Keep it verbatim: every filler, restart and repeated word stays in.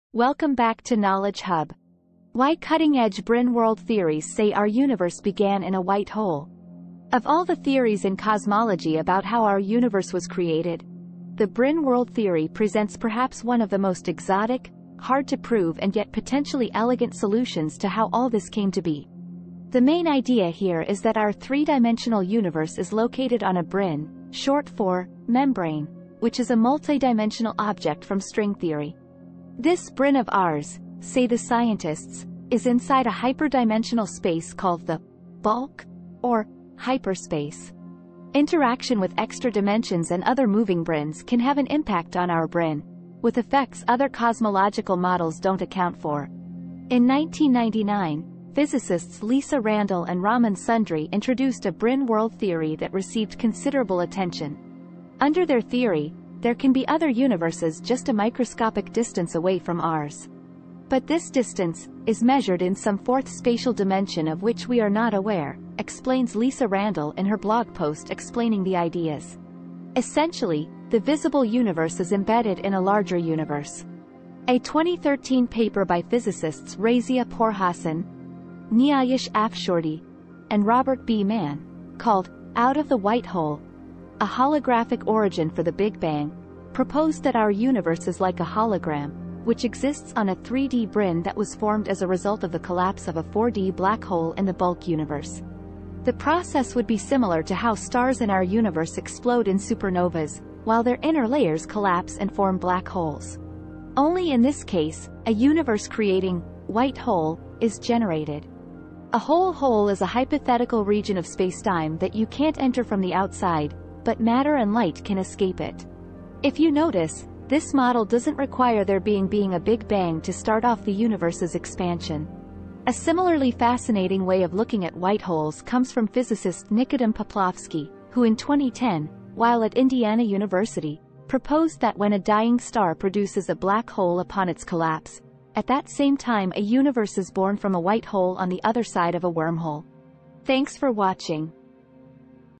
Welcome back to Knowledge Hub. Why cutting-edge Braneworld theories say our universe began in a white hole. Of all the theories in cosmology about how our universe was created, the Braneworld theory presents perhaps one of the most exotic, hard to prove and yet potentially elegant solutions to how all this came to be. The main idea here is that our three-dimensional universe is located on a brane, short for membrane, which is a multidimensional object from string theory. This brane of ours, say the scientists, is inside a hyperdimensional space called the bulk, or hyperspace. Interaction with extra dimensions and other moving branes can have an impact on our brane, with effects other cosmological models don't account for. In nineteen ninety-nine, physicists Lisa Randall and Raman Sundry introduced a Braneworld theory that received considerable attention. Under their theory, there can be other universes just a microscopic distance away from ours. But this distance is measured in some fourth spatial dimension of which we are not aware, explains Lisa Randall in her blog post explaining the ideas. Essentially, the visible universe is embedded in a larger universe. A twenty thirteen paper by physicists Razia Porhasan, Nyayesh Afshordi, and Robert B. Mann, called Out of the White Hole, a holographic origin for the Big Bang, proposed that our universe is like a hologram, which exists on a three D brane that was formed as a result of the collapse of a four D black hole in the bulk universe. The process would be similar to how stars in our universe explode in supernovas, while their inner layers collapse and form black holes. Only in this case, a universe-creating white hole is generated. A whole hole is a hypothetical region of spacetime that you can't enter from the outside, but matter and light can escape it. If you notice, this model doesn't require there being being a Big Bang to start off the universe's expansion. A similarly fascinating way of looking at white holes comes from physicist Nikodym Poplavsky, who in twenty ten, while at Indiana University, proposed that when a dying star produces a black hole upon its collapse, at that same time a universe is born from a white hole on the other side of a wormhole. Thanks for watching.